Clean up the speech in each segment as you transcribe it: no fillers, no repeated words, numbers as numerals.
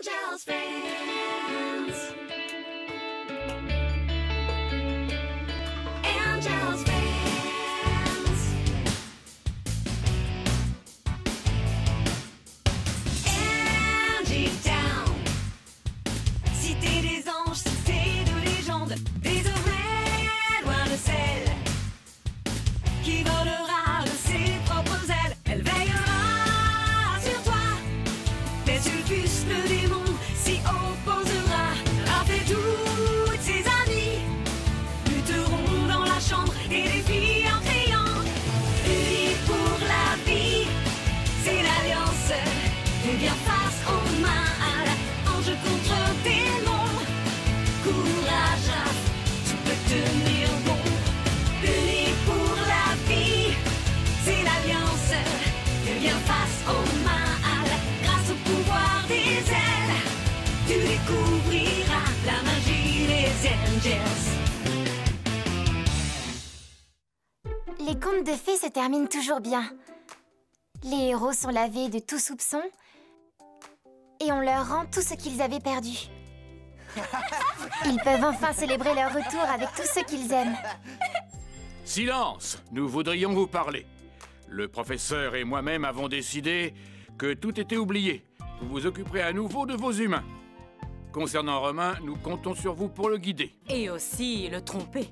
Angels fans. Angels fans. Angie Town. Cité des anges, cité de légende. Désormais, loin de celle qui volera de ses propres ailes. Elle veillera sur toi. Mais Sulfus, le démon, s'y opposera. Raphaël, toutes ses amies lutteront dans la chambre et les filles en criant. Unis pour la vie, c'est l'alliance. Et bien face aux mains, ange contre démon. Courage, tu peux tenir bon. Unis pour la vie, c'est l'alliance. Et bien face aux mains. Grâce au pouvoir des ailes, tu découvriras la magie des Angels. Les contes de fées se terminent toujours bien. Les héros sont lavés de tout soupçon et on leur rend tout ce qu'ils avaient perdu. Ils peuvent enfin célébrer leur retour avec tout ce qu'ils aiment. Silence! Nous voudrions vous parler. Le professeur et moi-même avons décidé que tout était oublié. Vous vous occuperez à nouveau de vos humains. Concernant Romain, nous comptons sur vous pour le guider. Et aussi le tromper.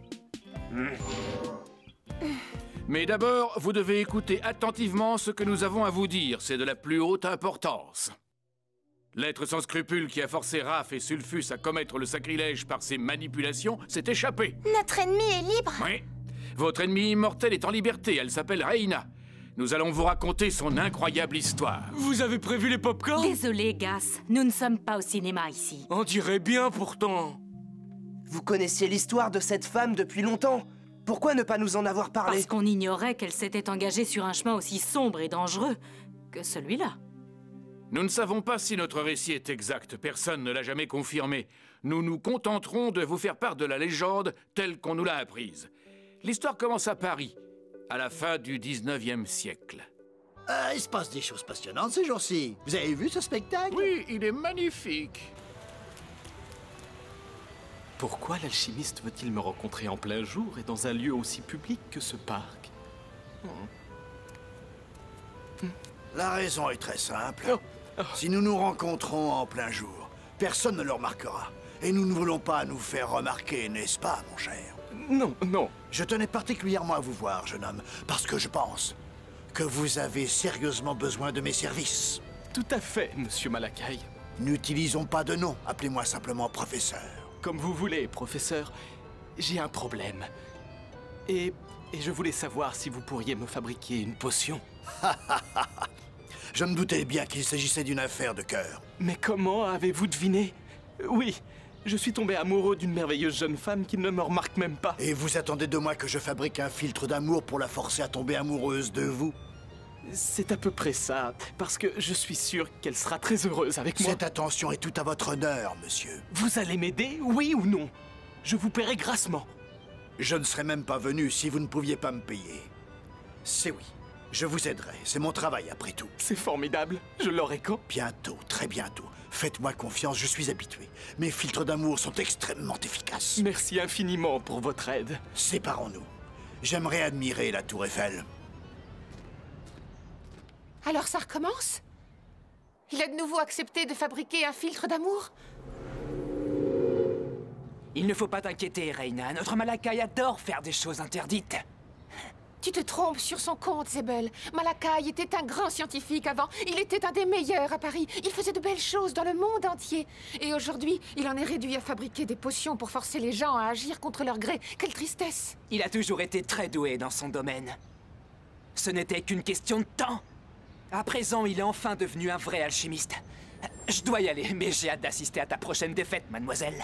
Mais d'abord, vous devez écouter attentivement ce que nous avons à vous dire. C'est de la plus haute importance. L'être sans scrupules qui a forcé Raph et Sulfus à commettre le sacrilège par ses manipulations s'est échappé. Notre ennemi est libre. Oui. Votre ennemie immortelle est en liberté. Elle s'appelle Reina. Nous allons vous raconter son incroyable histoire. Vous avez prévu les pop-corn? Désolé, Gas, nous ne sommes pas au cinéma ici. On dirait bien pourtant. Vous connaissiez l'histoire de cette femme depuis longtemps. Pourquoi ne pas nous en avoir parlé? Parce qu'on ignorait qu'elle s'était engagée sur un chemin aussi sombre et dangereux que celui-là. Nous ne savons pas si notre récit est exact. Personne ne l'a jamais confirmé. Nous nous contenterons de vous faire part de la légende telle qu'on nous l'a apprise. L'histoire commence à Paris, à la fin du 19e siècle. Il se passe des choses passionnantes ces jours-ci. Vous avez vu ce spectacle? Oui, il est magnifique. Pourquoi l'alchimiste veut-il me rencontrer en plein jour et dans un lieu aussi public que ce parc? La raison est très simple. Oh. Si nous nous rencontrons en plein jour, personne ne le remarquera. Et nous ne voulons pas nous faire remarquer, n'est-ce pas, mon cher? Non, non. Je tenais particulièrement à vous voir, jeune homme, parce que je pense que vous avez sérieusement besoin de mes services. Tout à fait, monsieur Malakai. N'utilisons pas de nom, appelez-moi simplement professeur. Comme vous voulez, professeur. J'ai un problème. Et je voulais savoir si vous pourriez me fabriquer une potion. Je me doutais bien qu'il s'agissait d'une affaire de cœur. Mais comment avez-vous deviné? Oui, je suis tombé amoureux d'une merveilleuse jeune femme qui ne me remarque même pas. Et vous attendez de moi que je fabrique un filtre d'amour pour la forcer à tomber amoureuse de vous? C'est à peu près ça, parce que je suis sûr qu'elle sera très heureuse avec moi. Cette attention est tout à votre honneur, monsieur. Vous allez m'aider, oui ou non? Je vous paierai grassement. Je ne serais même pas venu si vous ne pouviez pas me payer. C'est oui. Je vous aiderai. C'est mon travail, après tout. C'est formidable. Je l'aurai quand? Bientôt, très bientôt. Faites-moi confiance, je suis habitué. Mes filtres d'amour sont extrêmement efficaces. Merci infiniment pour votre aide. Séparons-nous. J'aimerais admirer la tour Eiffel. Alors ça recommence? Il a de nouveau accepté de fabriquer un filtre d'amour? Il ne faut pas t'inquiéter, Reina. Notre Malakai adore faire des choses interdites. Tu te trompes sur son compte, Zebel. Malakai était un grand scientifique avant. Il était un des meilleurs à Paris. Il faisait de belles choses dans le monde entier. Et aujourd'hui, il en est réduit à fabriquer des potions pour forcer les gens à agir contre leur gré. Quelle tristesse! Il a toujours été très doué dans son domaine. Ce n'était qu'une question de temps. À présent, il est enfin devenu un vrai alchimiste. Je dois y aller, mais j'ai hâte d'assister à ta prochaine défaite, mademoiselle.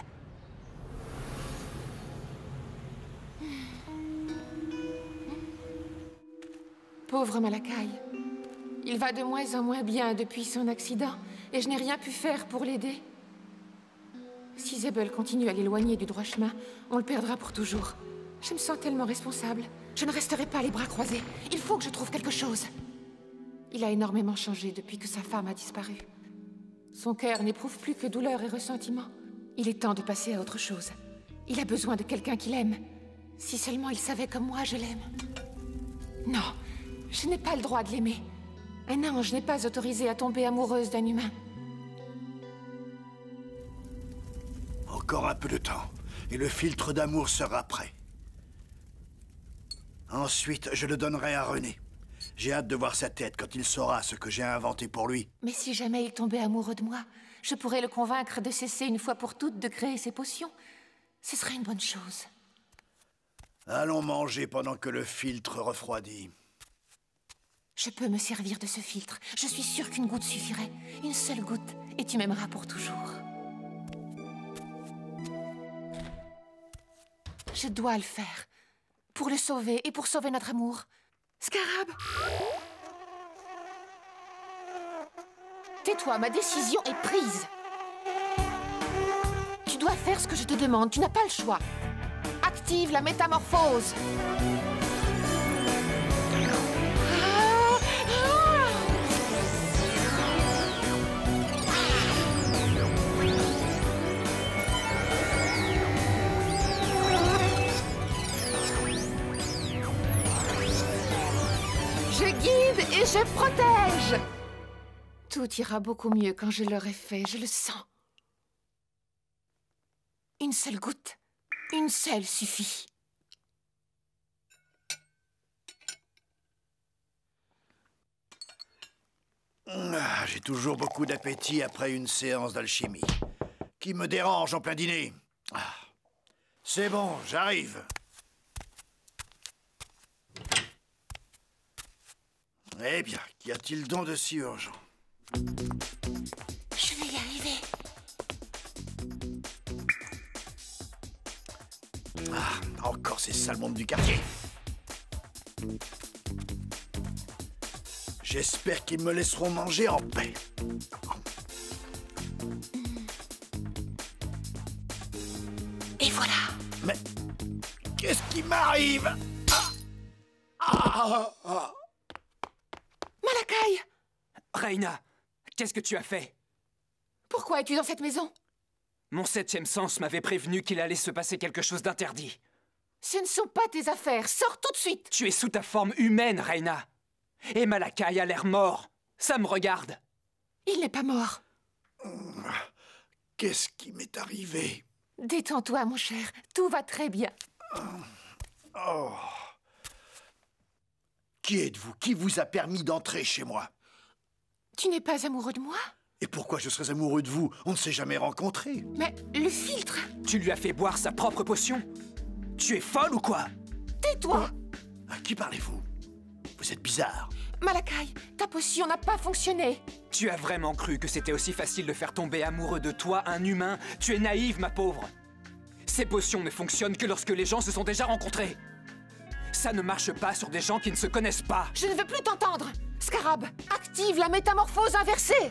Pauvre Malakai. Il va de moins en moins bien depuis son accident, et je n'ai rien pu faire pour l'aider. Si Zebel continue à l'éloigner du droit chemin, on le perdra pour toujours. Je me sens tellement responsable. Je ne resterai pas les bras croisés. Il faut que je trouve quelque chose. Il a énormément changé depuis que sa femme a disparu. Son cœur n'éprouve plus que douleur et ressentiment. Il est temps de passer à autre chose. Il a besoin de quelqu'un qu'il aime. Si seulement il savait comme moi je l'aime. Non, je n'ai pas le droit de l'aimer. Un ange n'est pas autorisé à tomber amoureuse d'un humain. Encore un peu de temps, et le filtre d'amour sera prêt. Ensuite, je le donnerai à René. J'ai hâte de voir sa tête quand il saura ce que j'ai inventé pour lui. Mais si jamais il tombait amoureux de moi, je pourrais le convaincre de cesser une fois pour toutes de créer ses potions. Ce serait une bonne chose. Allons manger pendant que le filtre refroidit. Je peux me servir de ce filtre. Je suis sûre qu'une goutte suffirait. Une seule goutte, et tu m'aimeras pour toujours. Je dois le faire. Pour le sauver et pour sauver notre amour. Scarab! Tais-toi, ma décision est prise. Tu dois faire ce que je te demande, tu n'as pas le choix. Active la métamorphose. Je guide et je protège. Tout ira beaucoup mieux quand je l'aurai fait, je le sens. Une seule goutte. Une seule suffit. J'ai toujours beaucoup d'appétit après une séance d'alchimie. Qui me dérange en plein dîner? C'est bon, j'arrive. Eh bien, qu'y a-t-il donc de si urgent? Je vais y arriver. Encore ces sales mondes du quartier. J'espère qu'ils me laisseront manger en paix. Et voilà. Mais qu'est-ce qui m'arrive? Malakai! Reina, qu'est-ce que tu as fait? Pourquoi es-tu dans cette maison? Mon 7e sens m'avait prévenu qu'il allait se passer quelque chose d'interdit. Ce ne sont pas tes affaires. Sors tout de suite. Tu es sous ta forme humaine, Reina. Et Malakai a l'air mort. Ça me regarde. Il n'est pas mort. Qu'est-ce qui m'est arrivé? Détends-toi, mon cher. Tout va très bien. Qui êtes-vous? Qui vous a permis d'entrer chez moi? Tu n'es pas amoureux de moi? Et pourquoi je serais amoureux de vous? On ne s'est jamais rencontrés. Mais le filtre... Tu lui as fait boire sa propre potion? Tu es folle ou quoi? Tais-toi! À qui parlez-vous? Vous êtes bizarre. Malakai, ta potion n'a pas fonctionné. Tu as vraiment cru que c'était aussi facile de faire tomber amoureux de toi un humain? Tu es naïve, ma pauvre. Ces potions ne fonctionnent que lorsque les gens se sont déjà rencontrés. Ça ne marche pas sur des gens qui ne se connaissent pas. Je ne veux plus t'entendre. Scarab, active la métamorphose inversée.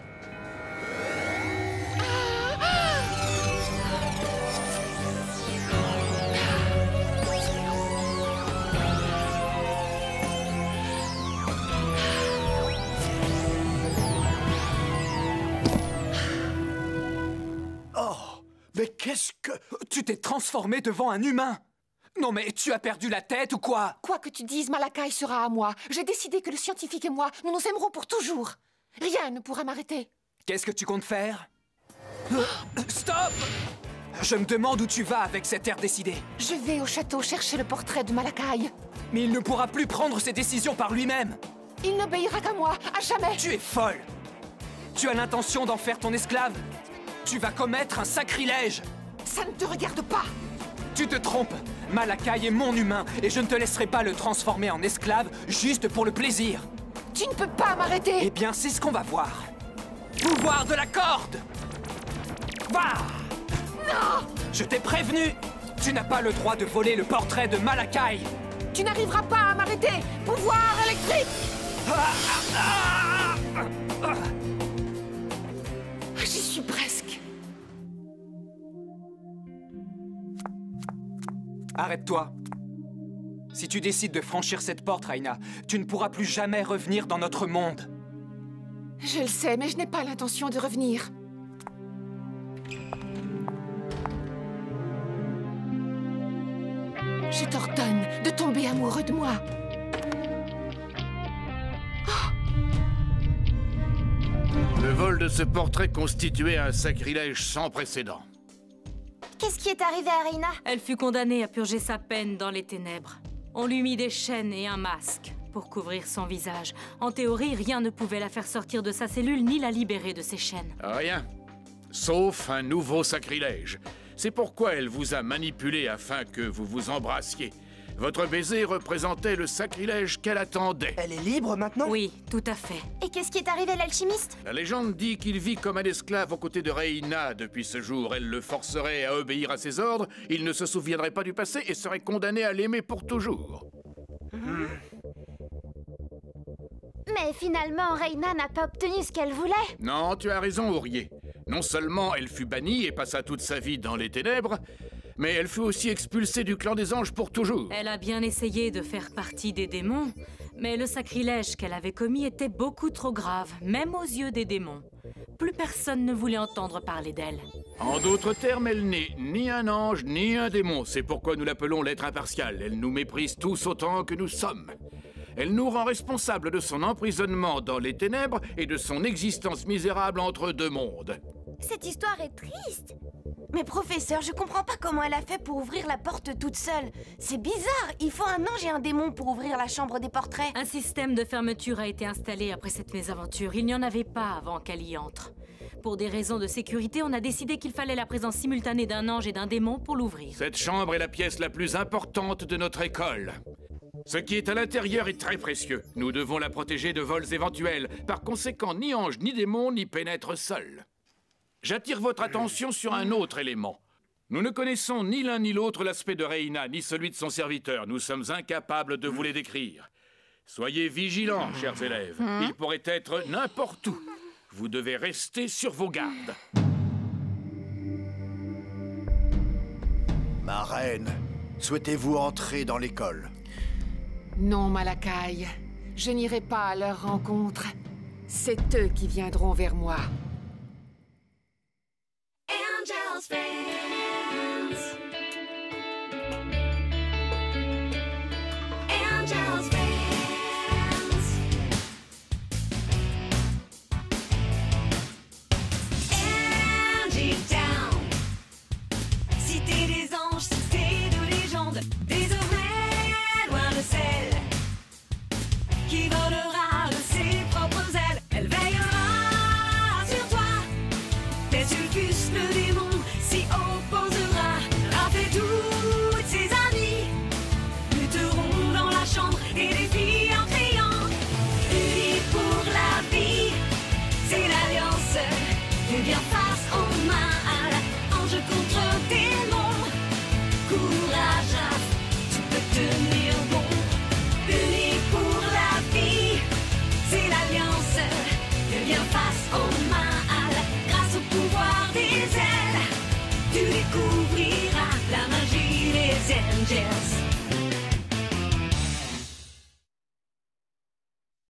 Mais qu'est-ce que... Tu t'es transformé devant un humain! Non mais tu as perdu la tête ou quoi? Quoi que tu dises, Malakai sera à moi. J'ai décidé que le scientifique et moi, nous nous aimerons pour toujours. Rien ne pourra m'arrêter. Qu'est-ce que tu comptes faire? Stop! Je me demande où tu vas avec cet air décidé. Je vais au château chercher le portrait de Malakai. Mais il ne pourra plus prendre ses décisions par lui-même. Il n'obéira qu'à moi, à jamais. Tu es folle! Tu as l'intention d'en faire ton esclave? Tu vas commettre un sacrilège! Ça ne te regarde pas! Tu te trompes! Malakai est mon humain et je ne te laisserai pas le transformer en esclave juste pour le plaisir! Tu ne peux pas m'arrêter! Eh bien, c'est ce qu'on va voir! Pouvoir de la corde! Va! Non! Je t'ai prévenu! Tu n'as pas le droit de voler le portrait de Malakai! Tu n'arriveras pas à m'arrêter! Pouvoir électrique! J'y suis presque. Arrête-toi. Si tu décides de franchir cette porte, Reina, tu ne pourras plus jamais revenir dans notre monde. Je le sais, mais je n'ai pas l'intention de revenir. Je t'ordonne de tomber amoureux de moi. Le vol de ce portrait constituait un sacrilège sans précédent. Qu'est-ce qui est arrivé à Reina? Elle fut condamnée à purger sa peine dans les ténèbres. On lui mit des chaînes et un masque pour couvrir son visage. En théorie, rien ne pouvait la faire sortir de sa cellule ni la libérer de ses chaînes. Rien. Sauf un nouveau sacrilège. C'est pourquoi elle vous a manipulé afin que vous vous embrassiez. Votre baiser représentait le sacrilège qu'elle attendait. Elle est libre maintenant? Oui, tout à fait. Et qu'est-ce qui est arrivé à l'alchimiste? La légende dit qu'il vit comme un esclave aux côtés de Reina depuis ce jour. Elle le forcerait à obéir à ses ordres, il ne se souviendrait pas du passé et serait condamné à l'aimer pour toujours. Mais finalement, Reina n'a pas obtenu ce qu'elle voulait. Non, tu as raison, Aurier. Non seulement elle fut bannie et passa toute sa vie dans les ténèbres, mais elle fut aussi expulsée du clan des anges pour toujours. Elle a bien essayé de faire partie des démons, mais le sacrilège qu'elle avait commis était beaucoup trop grave, même aux yeux des démons. Plus personne ne voulait entendre parler d'elle. En d'autres termes, elle n'est ni un ange, ni un démon. C'est pourquoi nous l'appelons l'être impartial. Elle nous méprise tous autant que nous sommes. Elle nous rend responsables de son emprisonnement dans les ténèbres et de son existence misérable entre deux mondes. Cette histoire est triste. Mais professeur, je comprends pas comment elle a fait pour ouvrir la porte toute seule. C'est bizarre, il faut un ange et un démon pour ouvrir la chambre des portraits. Un système de fermeture a été installé après cette mésaventure. Il n'y en avait pas avant qu'elle y entre. Pour des raisons de sécurité, on a décidé qu'il fallait la présence simultanée d'un ange et d'un démon pour l'ouvrir. Cette chambre est la pièce la plus importante de notre école. Ce qui est à l'intérieur est très précieux. Nous devons la protéger de vols éventuels. Par conséquent, ni ange ni démon n'y pénètrent seuls. J'attire votre attention sur un autre élément. Nous ne connaissons ni l'un ni l'autre l'aspect de Reina, ni celui de son serviteur. Nous sommes incapables de vous les décrire. Soyez vigilants, chers élèves. Il pourrait être n'importe où. Vous devez rester sur vos gardes. Ma reine, souhaitez-vous entrer dans l'école? Non, Malakai. Je n'irai pas à leur rencontre. C'est eux qui viendront vers moi. Angels fans. Angels fans. Angie Town. Cité des anges, cité de légende. Désormais, loin de celle qui volera de ses propres ailes. Elle veillera sur toi. Sulcus, le démon, s'y opposera. Raph et toutes ses amies lutteront dans la chambre et défient en criant. Unis pour la vie, c'est l'alliance. Tu viens face aux mains, ange contre démon. Courage, Raph, tu peux tenir bon. Unis pour la vie, c'est l'alliance. Tu viens face aux mains.